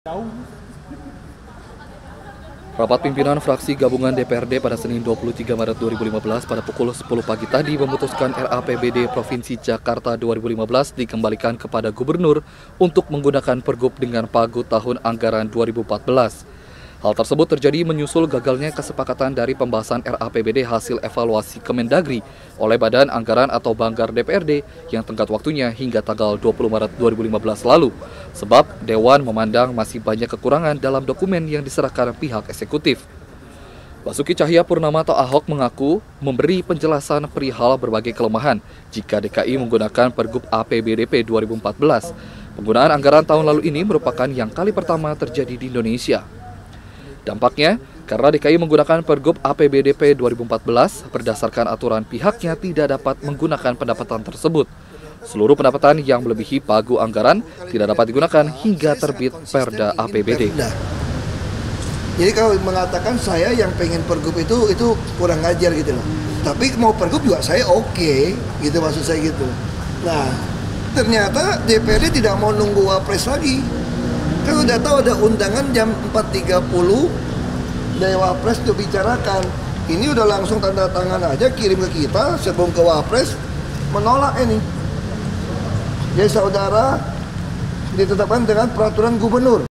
Rapat pimpinan fraksi gabungan DPRD pada Senin 23 Maret 2015 pada pukul 10 pagi tadi memutuskan APBD Provinsi Jakarta 2015 dikembalikan kepada Gubernur untuk menggunakan pergub dengan pagu tahun anggaran 2014. Hal tersebut terjadi menyusul gagalnya kesepakatan dari pembahasan APBD hasil evaluasi Kemendagri oleh Badan Anggaran atau Banggar DPRD yang tenggat waktunya hingga tanggal 20 Maret 2015 lalu. Sebab Dewan memandang masih banyak kekurangan dalam dokumen yang diserahkan pihak eksekutif. Basuki Cahayapurnama atau Ahok mengaku memberi penjelasan perihal berbagai kelemahan jika DKI menggunakan pergub APBDP 2014. Penggunaan anggaran tahun lalu ini merupakan yang kali pertama terjadi di Indonesia. Dampaknya, karena DKI menggunakan pergub APBDP 2014, berdasarkan aturan pihaknya tidak dapat menggunakan pendapatan tersebut. Seluruh pendapatan yang melebihi pagu anggaran tidak dapat digunakan hingga terbit Perda APBD. Jadi kalau mengatakan saya yang pengen pergub itu kurang ngajar gitu loh. Tapi mau pergub juga saya oke, gitu maksud saya gitu. Nah, ternyata DPRD tidak mau nunggu wapres lagi. Kan udah tahu ada undangan jam 4.30 dari wapres untuk bicarakan. Ini udah langsung tanda tangan aja kirim ke kita sebelum ke wapres menolak ini. Jadi saudara ditetapkan dengan peraturan gubernur.